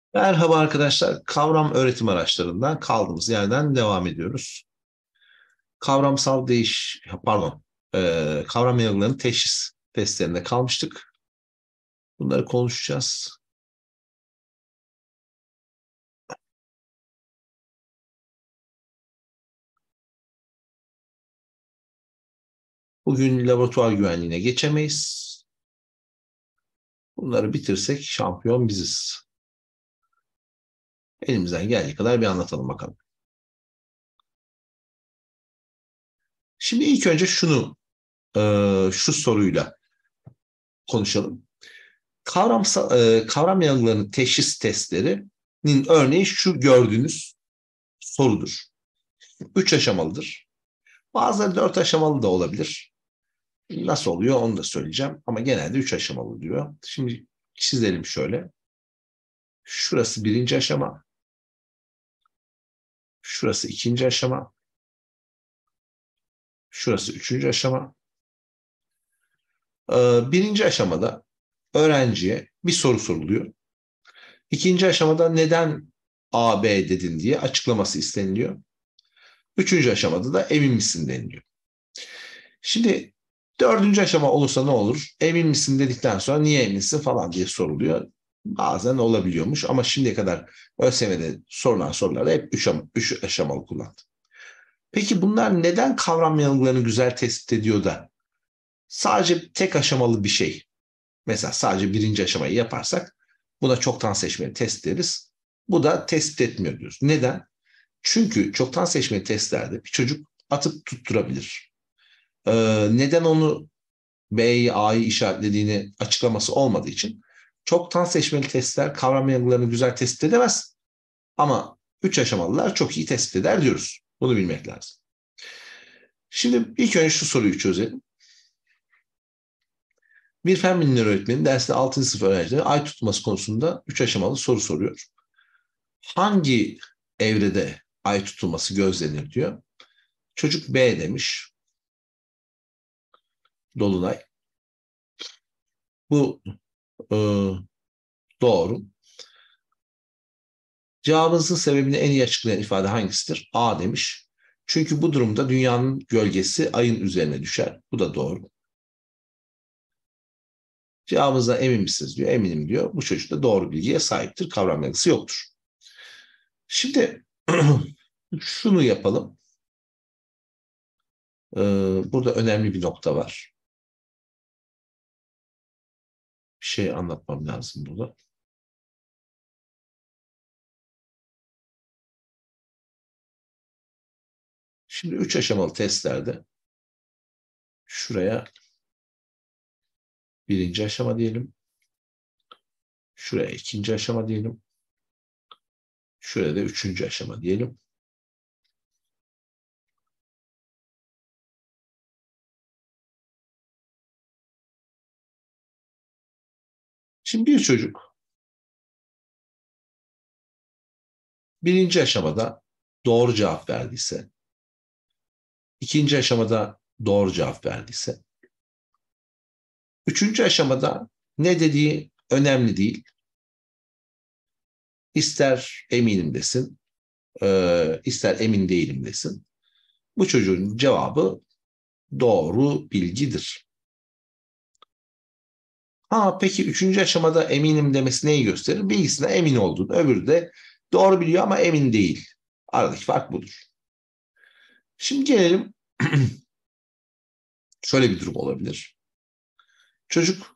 Merhaba arkadaşlar. Kavram öğretim araçlarından kaldığımız yerden devam ediyoruz. Kavramsal kavram yargılarının teşhis testlerinde kalmıştık. Bunları konuşacağız. Bugün laboratuvar güvenliğine geçemeyiz. Bunları bitirsek şampiyon biziz. Elimizden geldiği kadar bir anlatalım bakalım. Şimdi ilk önce şu soruyla konuşalım. Kavram yargılarının teşhis testlerinin örneği şu gördüğünüz sorudur. 3 aşamalıdır. Bazıları 4 aşamalı da olabilir. Nasıl oluyor onu da söyleyeceğim. Ama genelde 3 aşamalı diyor. Şimdi çizelim şöyle. Şurası birinci aşama. Şurası ikinci aşama. Şurası üçüncü aşama. Birinci aşamada öğrenciye bir soru soruluyor. İkinci aşamada neden A, B dedin diye açıklaması isteniliyor. Üçüncü aşamada da emin misin deniliyor. Şimdi dördüncü aşama olursa ne olur? Emin misin dedikten sonra niye eminsin falan diye soruluyor. Bazen olabiliyormuş ama şimdiye kadar ÖSYM'de sorulan sorularda hep üç aşamalı kullandı. Peki bunlar neden kavram yanılgılarını güzel tespit ediyor da sadece tek aşamalı bir şey, mesela sadece birinci aşamayı yaparsak buna çoktan seçmeli test deriz. Bu da tespit etmiyor diyoruz. Neden? Çünkü çoktan seçmeli testlerde bir çocuk atıp tutturabilir. Neden onu B'yi A'yı işaretlediğini açıklaması olmadığı için çoktan seçmeli testler kavram yanılgılarını güzel tespit edemez. Ama 3 aşamalılar çok iyi tespit eder diyoruz. Bunu bilmek lazım. Şimdi ilk önce şu soruyu çözelim. Bir fen bilimleri öğretmeni derste 6. sınıf öğrencilere ay tutması konusunda 3 aşamalı soru soruyor. Hangi evrede ay tutulması gözlenir diyor. Çocuk B demiş. Dolunay. Bu e, doğru. Cevabınızın sebebini en iyi açıklayan ifade hangisidir? A demiş. Çünkü bu durumda dünyanın gölgesi ayın üzerine düşer. Bu da doğru. Cevabınızdan emin misiniz diyor. Eminim diyor. Bu çocuk da doğru bilgiye sahiptir. Kavram yargısı yoktur. Şimdi şunu yapalım. Burada önemli bir nokta var. Bir şey anlatmam lazım burada. Şimdi 3 aşamalı testlerde şuraya birinci aşama diyelim. Şuraya ikinci aşama diyelim. Şuraya da üçüncü aşama diyelim. Şimdi bir çocuk birinci aşamada doğru cevap verdiyse, ikinci aşamada doğru cevap verdiyse, üçüncü aşamada ne dediği önemli değil. İster eminim desin, ister emin değilim desin. Bu çocuğun cevabı doğru bilgidir. Peki üçüncü aşamada eminim demesi neyi gösterir? Bilgisine emin olduğunu. Öbürü de doğru biliyor ama emin değil. Aradaki fark budur. Şimdi gelelim şöyle bir durum olabilir. Çocuk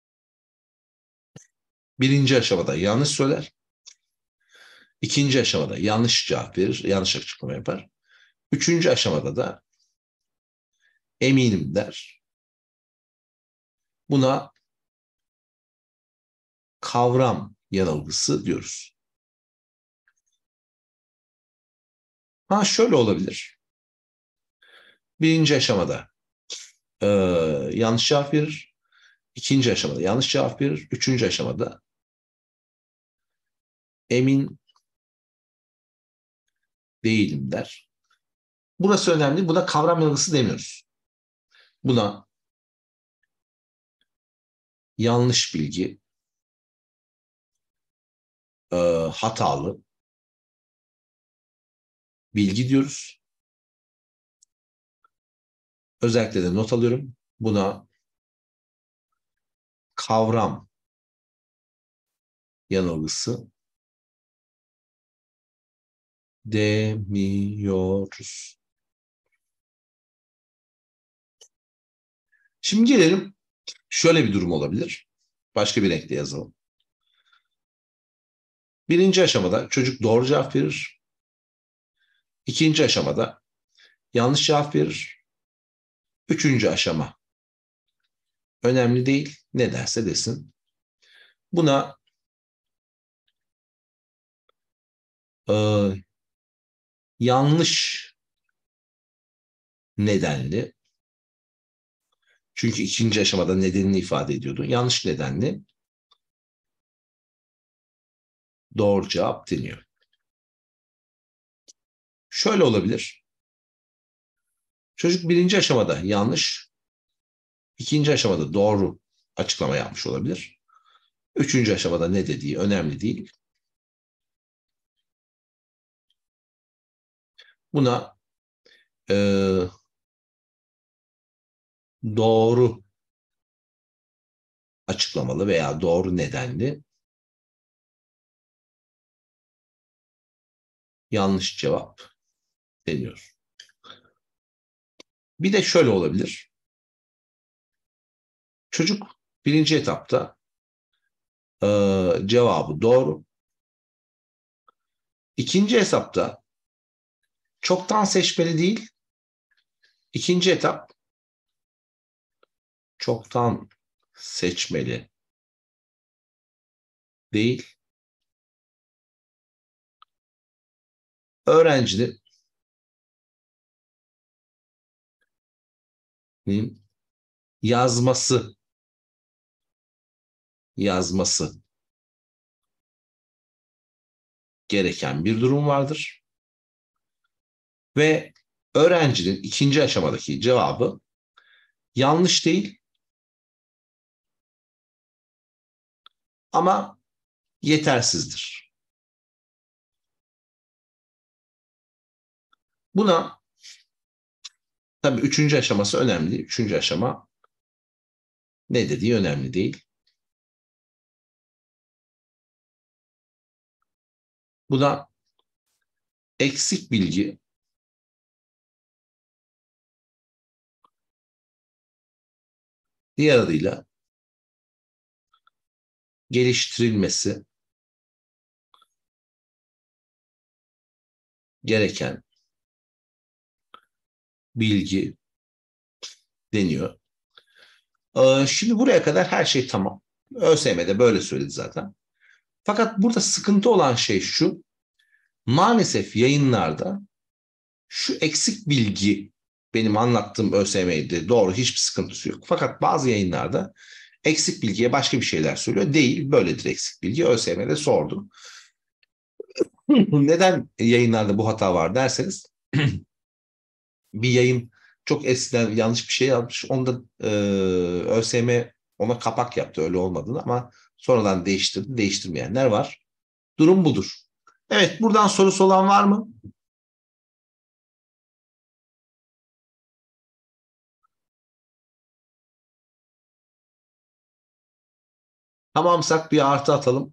birinci aşamada yanlış söyler. İkinci aşamada yanlış cevap verir, yanlış açıklama yapar. Üçüncü aşamada da eminim der. Buna kavram yanılgısı diyoruz. Şöyle olabilir. Birinci aşamada e, yanlış cevap verir. İkinci aşamada yanlış cevap verir. Üçüncü aşamada emin değilim der. Burası önemli. Buna kavram yanılgısı demiyoruz. Buna yanlış bilgi hatalı bilgi diyoruz. Özellikle de not alıyorum. Buna kavram yanılgısı demiyoruz. Şimdi gelelim, şöyle bir durum olabilir. Başka bir renkle yazalım. Birinci aşamada çocuk doğru cevap verir. İkinci aşamada yanlış cevap verir. Üçüncü aşama önemli değil. Ne derse desin. Buna yanlış nedenli, çünkü ikinci aşamada nedenini ifade ediyordu. Yanlış nedenli doğru cevap deniyor. Şöyle olabilir. Çocuk birinci aşamada yanlış, ikinci aşamada doğru açıklama yapmış olabilir. Üçüncü aşamada ne dediği önemli değil. Buna doğru açıklamalı veya doğru nedenli yanlış cevap deniyor. Bir de şöyle olabilir. Çocuk birinci etapta cevabı doğru. İkinci etapta çoktan seçmeli değil. İkinci etap çoktan seçmeli değil. Öğrencinin yazması gereken bir durum vardır. Ve öğrencinin ikinci aşamadaki cevabı yanlış değil ama yetersizdir. Buna tabii üçüncü aşaması önemli. Üçüncü aşama ne dediği önemli değil. Buna eksik bilgi diğer adıyla geliştirilmesi gereken bilgi deniyor. Şimdi buraya kadar her şey tamam. ÖSYM'de böyle söyledi zaten. Fakat burada sıkıntı olan şey şu. Maalesef yayınlarda şu eksik bilgi, benim anlattığım ÖSYM'ydi. Doğru, hiçbir sıkıntısı yok. Fakat bazı yayınlarda eksik bilgiye başka bir şeyler söylüyor. Değil, böyledir eksik bilgi. ÖSYM'de sordum. Neden yayınlarda bu hata var derseniz, bir yayın çok eskiden yanlış bir şey yapmış. Onda ÖSYM ona kapak yaptı, öyle olmadığını, ama sonradan değiştirdi. Değiştirmeyenler var. Durum budur. Evet, buradan sorusu olan var mı? Tamamsak bir artı atalım.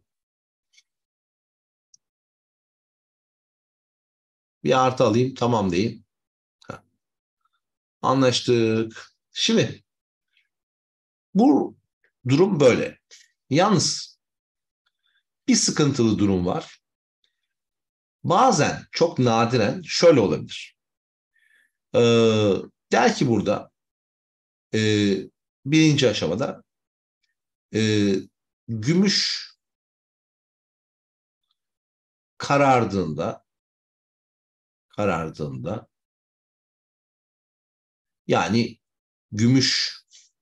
Bir artı alayım, tamam diyeyim. Anlaştık. Şimdi bu durum böyle. Yalnız bir sıkıntılı durum var. Bazen, çok nadiren şöyle olabilir. Der ki burada e, birinci aşamada e, gümüş karardığında yani gümüş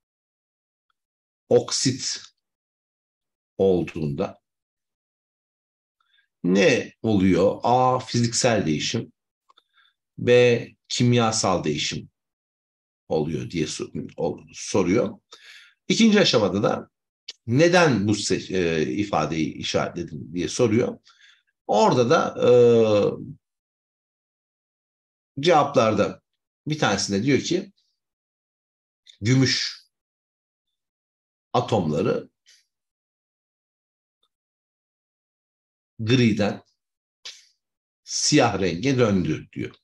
oksit olduğunda ne oluyor? A. Fiziksel değişim. B. Kimyasal değişim oluyor diye soruyor. İkinci aşamada da neden bu ifadeyi işaretledin diye soruyor. Orada da cevaplarda bir tanesinde diyor ki gümüş atomları griden siyah renge döndü diyor.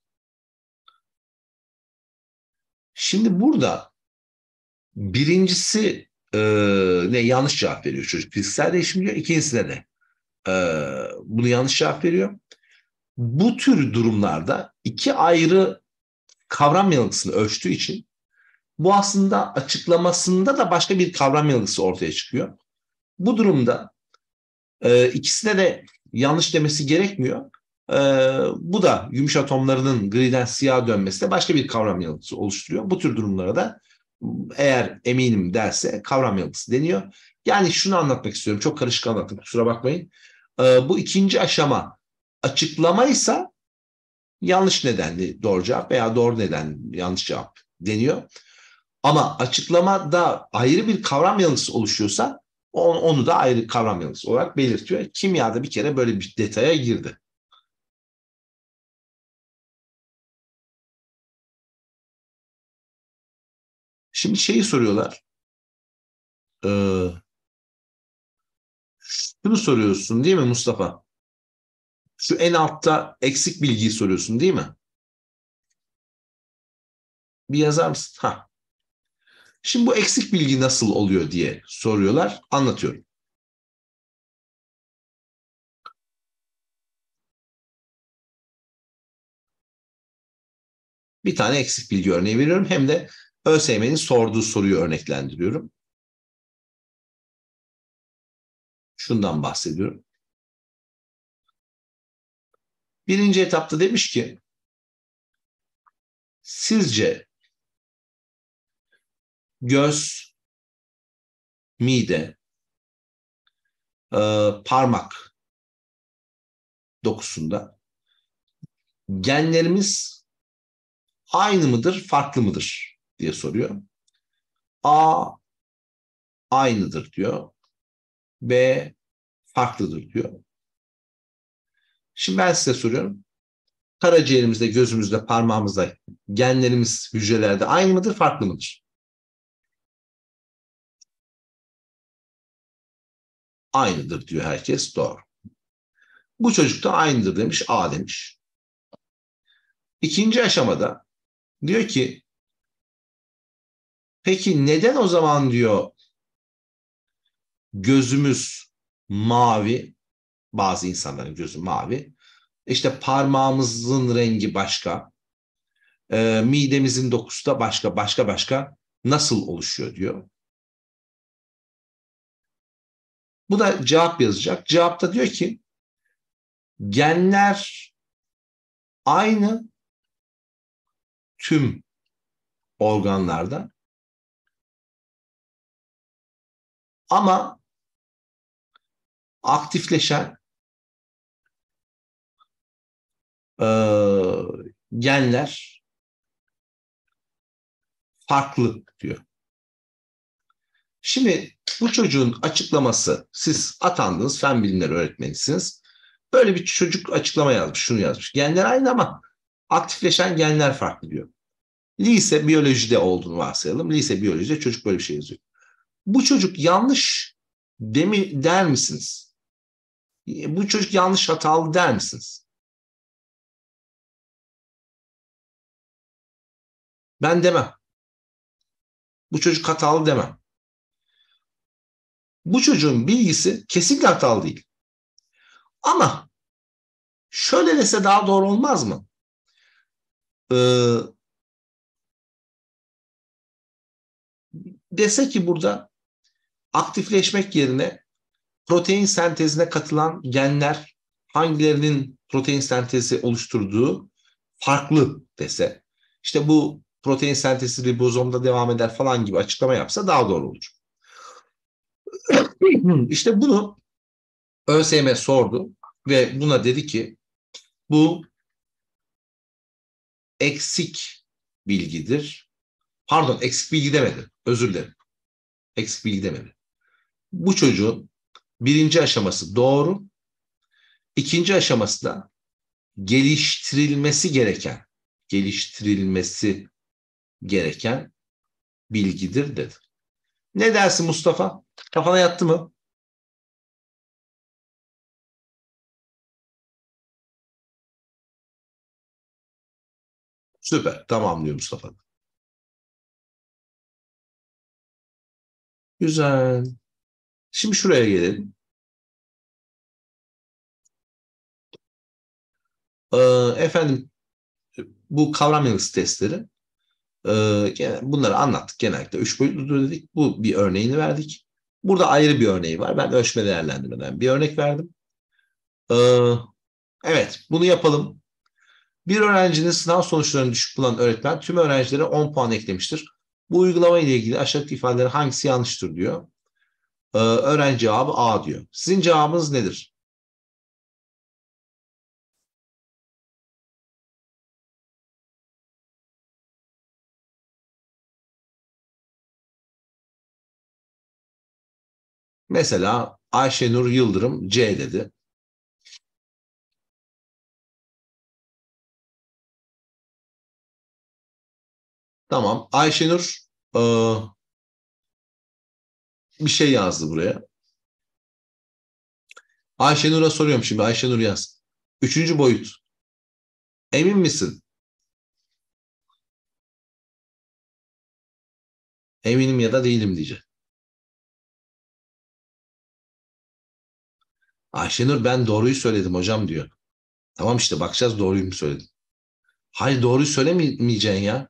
Şimdi burada birincisi ne yanlış cevap veriyor çocuk. Fiziksel değişim diyor. İkincisine de bunu yanlış cevap veriyor. Bu tür durumlarda iki ayrı kavram yanılgısını ölçtüğü için bu aslında açıklamasında da başka bir kavram yanılgısı ortaya çıkıyor. Bu durumda ikisine de yanlış demesi gerekmiyor. Bu da gümüş atomlarının griden siyaha dönmesi de başka bir kavram yanılgısı oluşturuyor. Bu tür durumlara da eğer eminim derse kavram yanılgısı deniyor. Yani şunu anlatmak istiyorum. Çok karışık anlattım, kusura bakmayın. Bu ikinci aşama açıklamaysa yanlış nedenli doğru cevap veya doğru neden yanlış cevap deniyor. Ama açıklamada ayrı bir kavram yanılgısı oluşuyorsa onu da ayrı kavram yanılgısı olarak belirtiyor. Kimyada bir kere böyle bir detaya girdi. Şimdi şeyi soruyorlar. Şunu soruyorsun değil mi Mustafa? Şu en altta eksik bilgiyi soruyorsun değil mi? Bir yazar mısın? Ha. Şimdi bu eksik bilgi nasıl oluyor diye soruyorlar. Anlatıyorum. Bir tane eksik bilgi örneği veriyorum. Hem de ÖSYM'nin sorduğu soruyu örneklendiriyorum. Şundan bahsediyorum. Birinci etapta demiş ki sizce göz, mide, parmak dokusunda genlerimiz aynı mıdır, farklı mıdır diye soruyor. A aynıdır diyor. B farklıdır diyor. Şimdi ben size soruyorum. Karaciğerimizde, gözümüzde, parmağımızda genlerimiz hücrelerde aynı mıdır, farklı mıdır? Aynıdır diyor herkes. Doğru. Bu çocuk da aynıdır demiş. A demiş. İkinci aşamada diyor ki peki neden o zaman diyor gözümüz mavi, bazı insanların gözü mavi, İşte parmağımızın rengi başka, midemizin dokusu da başka nasıl oluşuyor diyor. Bu da cevap yazacak. Cevapta diyor ki genler aynı tüm organlarda ama aktifleşen e, genler farklı diyor. Şimdi bu çocuğun açıklaması, siz atandınız, fen bilimleri öğretmenisiniz. Böyle bir çocuk açıklama yazmış, şunu yazmış. Genler aynı ama aktifleşen genler farklı diyor. Lise biyolojide olduğunu varsayalım. Lise biyolojide çocuk böyle bir şey yazıyor. Bu çocuk yanlış der misiniz? Bu çocuk yanlış, hatalı der misiniz? Ben demem. Bu çocuk hatalı demem. Bu çocuğun bilgisi kesinlikle hatalı değil. Ama şöyle dese daha doğru olmaz mı? Ee, Dese ki burada aktifleşmek yerine protein sentezine katılan genler hangilerinin protein sentezi oluşturduğu farklı dese. İşte bu protein sentezi ribozomda devam eder falan gibi açıklama yapsa daha doğru olur. İşte bunu ÖSYM sordu ve buna dedi ki bu eksik bilgidir. Pardon, eksik bilgi demedi. Özür dilerim. Eksik bilgi demedi. Bu çocuğun birinci aşaması doğru. İkinci aşaması da geliştirilmesi gereken bilgidir dedi. Ne dersin Mustafa? Kafana yattı mı? Süper. Tamam diyor Mustafa. Güzel. Şimdi şuraya gelelim. Ee, efendim bu kavram yanılgısı testleri bunları anlattık genellikle. Üç boyutludur dedik. Bu bir örneğini verdik. Burada ayrı bir örneği var. Ben ölçme değerlendirmeden bir örnek verdim. Ee, evet bunu yapalım. Bir öğrencinin sınav sonuçlarını düşük bulan öğretmen tüm öğrencilere 10 puan eklemiştir. Bu uygulama ile ilgili aşağıdaki ifadelerin hangisi yanlıştır diyor. Öğrenci cevabı A diyor. Sizin cevabınız nedir? Mesela Ayşenur Yıldırım C dedi. Tamam. Ayşenur e, bir şey yazdı buraya. Ayşenur'a soruyorum şimdi. Ayşenur yaz. Üçüncü boyut. Emin misin? Eminim ya da değilim diyecek. Ayşenur ben doğruyu söyledim hocam diyor. Tamam işte bakacağız doğruyu mu söyledim. Hayır doğruyu söylemeyeceksin ya.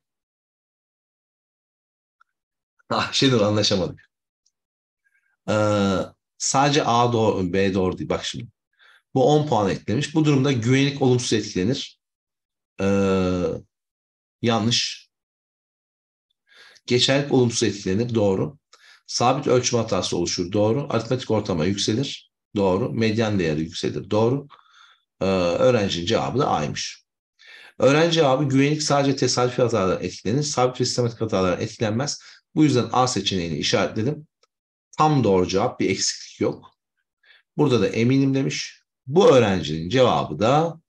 Ayşenur anlaşamadık. Ee, sadece A doğru, B doğru değil. Bak şimdi. Bu 10 puan eklemiş. Bu durumda güvenlik olumsuz etkilenir. Ee, yanlış. Geçerlilik olumsuz etkilenir. Doğru. Sabit ölçüm hatası oluşur. Doğru. Aritmetik ortalama yükselir. Doğru. Medyan değeri yükselir. Doğru. Öğrencinin cevabı da A'ymış. Öğrenci cevabı güvenlik sadece tesadüfi hatalardan etkilenir. Sabit ve sistematik hatalardan etkilenmez. Bu yüzden A seçeneğini işaretledim. Tam doğru cevap bir eksiklik yok. Burada da eminim demiş. Bu öğrencinin cevabı da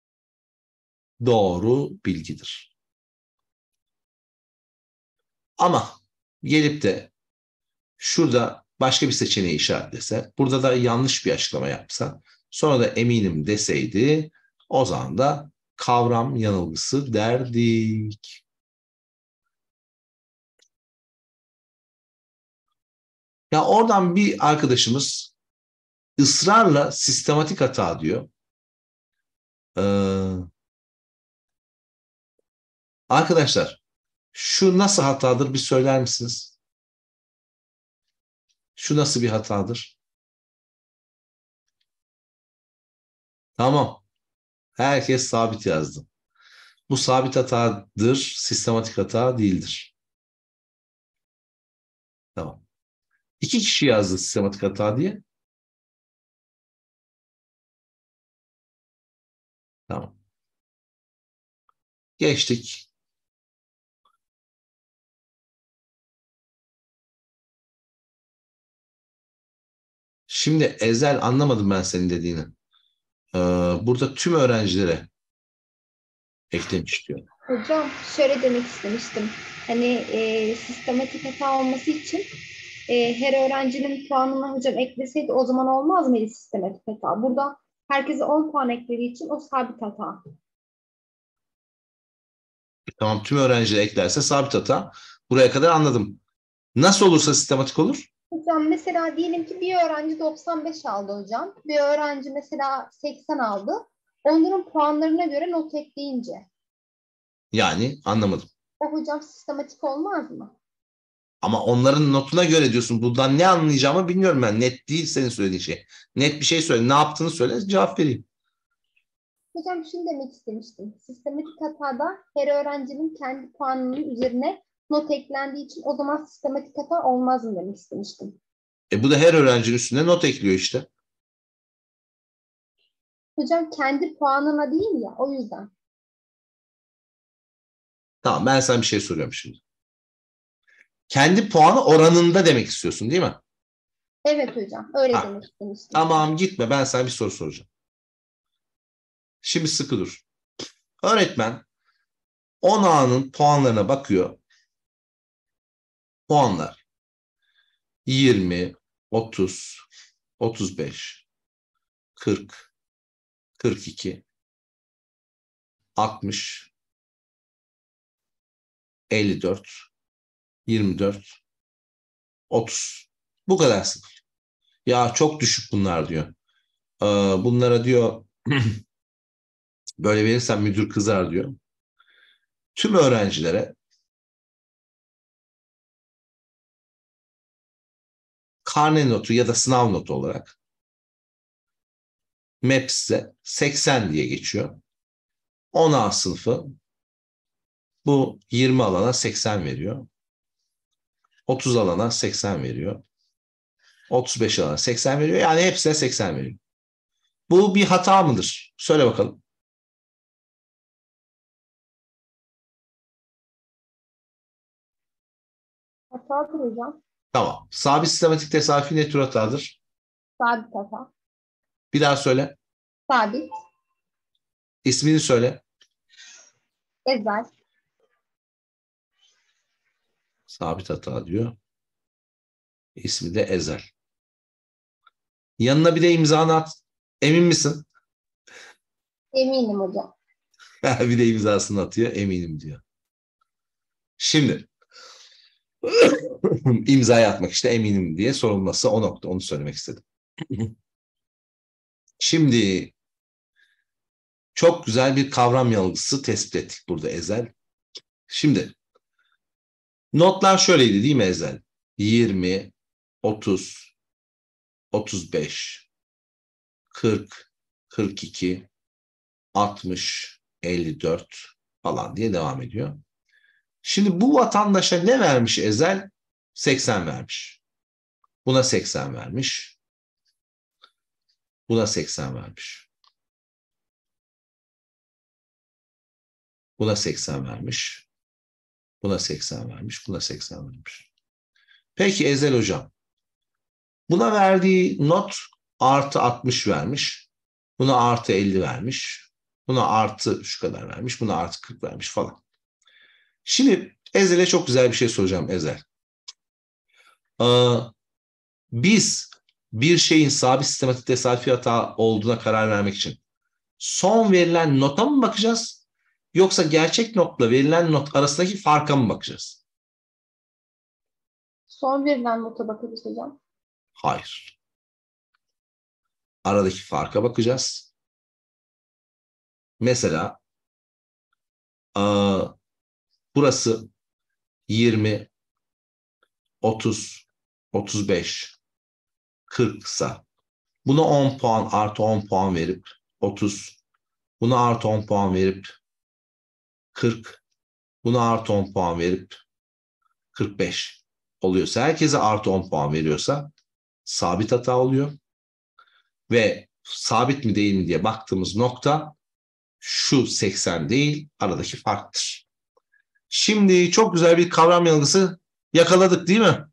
doğru bilgidir. Ama gelip de şurada başka bir seçeneği işaretlese, burada da yanlış bir açıklama yapsa, sonra da eminim deseydi, o zaman da kavram yanılgısı derdik. Ya oradan bir arkadaşımız ısrarla sistematik hata diyor. Ee, arkadaşlar şu nasıl hatadır bir söyler misiniz? Şu nasıl bir hatadır? Tamam. Herkes sabit yazdı. Bu sabit hatadır, sistematik hata değildir. Tamam. İki kişi yazdı sistematik hata diye. Tamam. Geçtik. Şimdi Ezel anlamadım ben senin dediğini. Ee, burada tüm öğrencilere eklemiş diyor. Hocam şöyle demek istemiştim. Hani sistematik hata olması için her öğrencinin puanına hocam ekleseydi o zaman olmaz mıydı sistematik hata? Burada herkese 10 puan eklediği için o sabit hata. Tamam tüm öğrenciler eklerse sabit hata. Buraya kadar anladım. Nasıl olursa sistematik olur? Hocam mesela diyelim ki bir öğrenci 95 aldı hocam. Bir öğrenci mesela 80 aldı. Onların puanlarına göre not ekleyince Yani anlamadım. o hocam sistematik olmaz mı? Ama onların notuna göre diyorsun. Bundan ne anlayacağımı bilmiyorum ben. Net değil senin söylediğin şey. Net bir şey söyle. Ne yaptığını söyle cevap vereyim. Hocam şunu demek istemiştim. Sistematik hatada her öğrencinin kendi puanının üzerine not eklendiği için o zaman sistematik hata olmaz mı demek istemiştim. Bu da her öğrencinin üstüne not ekliyor işte. Hocam kendi puanına değil ya o yüzden. Tamam ben sana bir şey soruyorum şimdi. Kendi puanı oranında demek istiyorsun değil mi? Evet hocam. Öyle Ha, demek istemiştim. tamam gitme, ben sana bir soru soracağım. Şimdi sıkı dur. Öğretmen 10 A'nın puanlarına bakıyor. Puanlar 20, 30, 35, 40, 42, 60, 54, 24, 30. Bu kadar sınıf. Ya çok düşük bunlar diyor. Bunlara diyor böyle verirsem müdür kızar diyor. Tüm öğrencilere karne notu ya da sınav notu olarak MEPS'e 80 diye geçiyor. 10A sınıfı bu 20 alana 80 veriyor. 30 alana 80 veriyor. 35 alana 80 veriyor. Yani hepsine 80 veriyor. Bu bir hata mıdır? Söyle bakalım. Hatadır hocam. Tamam. Sabit sistematik tesadüfi ne tür hatadır? Sabit hata. Bir daha söyle. Sabit. İsmini söyle. Ezel. Sabit hata diyor. İsmi de Ezel. Yanına bir de imzanı at. Emin misin? Eminim hocam. Bir de imzasını atıyor. Eminim diyor. Şimdi imzayı atmak işte eminim diye sorulması o nokta. Onu söylemek istedim. Şimdi çok güzel bir kavram yanılgısı tespit ettik burada Ezel. Şimdi notlar şöyleydi değil mi Ezel? 20, 30, 35, 40, 42, 60, 54 falan diye devam ediyor. Şimdi bu vatandaşa ne vermiş Ezel? 80 vermiş. Buna 80 vermiş. Buna 80 vermiş. Buna 80 vermiş. Buna 80 vermiş. Buna 80 vermiş. Peki Ezel hocam. Buna verdiği not artı 60 vermiş. Buna artı 50 vermiş. Buna artı şu kadar vermiş. Buna artı 40 vermiş falan. Şimdi Ezel'e çok güzel bir şey soracağım Ezel. Biz bir şeyin sabit sistematik tesadüfi hata olduğuna karar vermek için son verilen nota mı bakacağız? Yoksa gerçek notla verilen not arasındaki farka mı bakacağız? Son verilen nota bakacağız hocam. Hayır. Aradaki farka bakacağız. Mesela burası 20, 30, 35, 40 ise buna 10 puan artı 10 puan verip 30, buna artı 10 puan verip 40, buna artı 10 puan verip 45 oluyorsa, herkese artı 10 puan veriyorsa sabit hata oluyor. Ve sabit mi değil mi diye baktığımız nokta şu 80 değil, aradaki farktır. Şimdi çok güzel bir kavram yanılgısı yakaladık değil mi?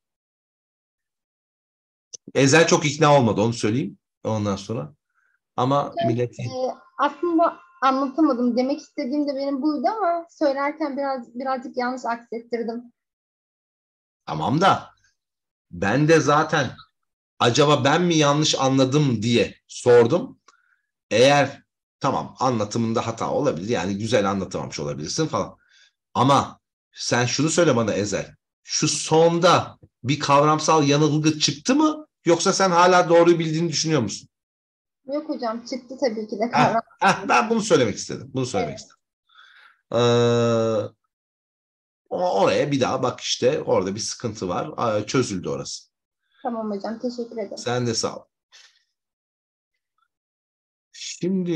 Ezel çok ikna olmadı, onu söyleyeyim ondan sonra. Ama milleti Aslında anlatamadım. Demek istediğim de benim buydu ama söylerken birazcık yanlış aksettirdim. tamam da ben de zaten acaba ben mi yanlış anladım diye sordum. Eğer tamam anlatımında hata olabilir, yani güzel anlatamamış olabilirsin falan. Ama sen şunu söyle bana Ezel. Şu sonda bir kavramsal yanılgı çıktı mı? Yoksa sen hala doğruyu bildiğini düşünüyor musun? Yok hocam çıktı tabii ki de Heh, kavram. ben bunu söylemek istedim. Bunu söylemek Evet, istedim. Ee, oraya bir daha bak işte. Orada bir sıkıntı var. Çözüldü orası. tamam hocam teşekkür ederim. Sen de sağ ol. Şimdi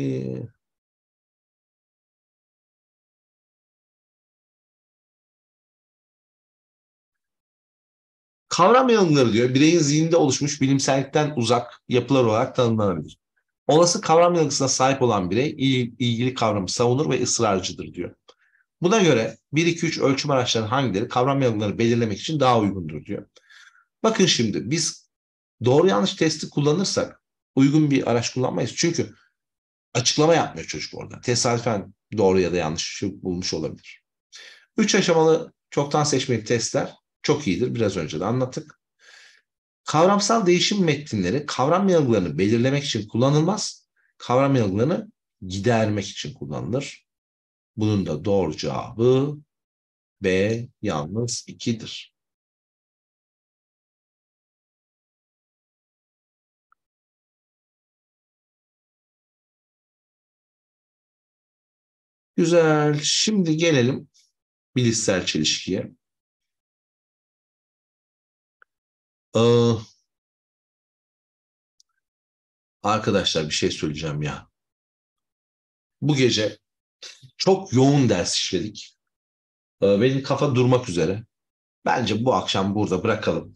kavram yanılgıları diyor. Bireyin zihninde oluşmuş bilimsellikten uzak yapılar olarak tanımlanabilir. Olası kavram yanılgısına sahip olan birey ilgili kavramı savunur ve ısrarcıdır diyor. Buna göre 1-2-3 ölçüm araçlarının hangileri kavram yanılgılarını belirlemek için daha uygundur diyor. Bakın şimdi biz Doğru yanlış testi kullanırsak uygun bir araç kullanmayız. Çünkü açıklama yapmıyor çocuk orada. Tesadüfen doğru ya da yanlış bulmuş olabilir. 3 aşamalı çoktan seçmeli testler çok iyidir. Biraz önce de anlattık. Kavramsal değişim metinleri kavram yanılgılarını belirlemek için kullanılmaz. Kavram yanılgılarını gidermek için kullanılır. Bunun da doğru cevabı B yalnız 2'dir. Güzel. Şimdi gelelim bilişsel çelişkiye. Arkadaşlar bir şey söyleyeceğim ya. Bu gece çok yoğun ders işledik. Benim kafa durmak üzere. Bence bu akşam burada bırakalım.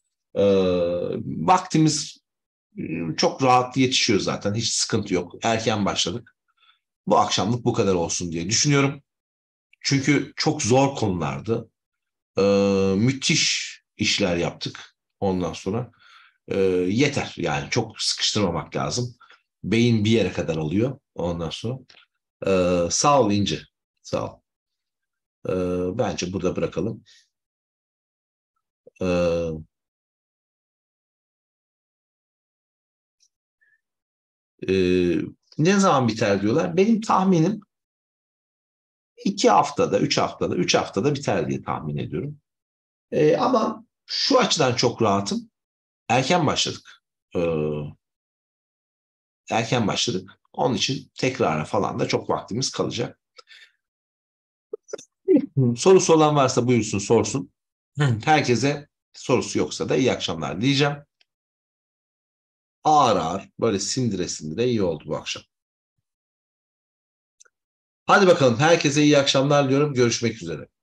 Vaktimiz çok rahat yetişiyor zaten. Hiç sıkıntı yok. Erken başladık. Bu akşamlık bu kadar olsun diye düşünüyorum. Çünkü çok zor konulardı. Müthiş işler yaptık ondan sonra. Yeter yani çok sıkıştırmamak lazım. Beyin bir yere kadar alıyor ondan sonra. Sağ ol İnce. Sağ ol. Bence burada bırakalım. Ee, e, Ne zaman biter diyorlar. Benim tahminim 2 haftada, 3 haftada, 3 haftada biter diye tahmin ediyorum. Ama şu açıdan çok rahatım. Erken başladık. Erken başladık. Onun için tekrara falan da çok vaktimiz kalacak. Sorusu olan varsa buyursun sorsun. Herkese sorusu yoksa da iyi akşamlar diyeceğim. Ağır ağır böyle sindire sindire iyi oldu bu akşam. Hadi bakalım herkese iyi akşamlar diyorum. Görüşmek üzere.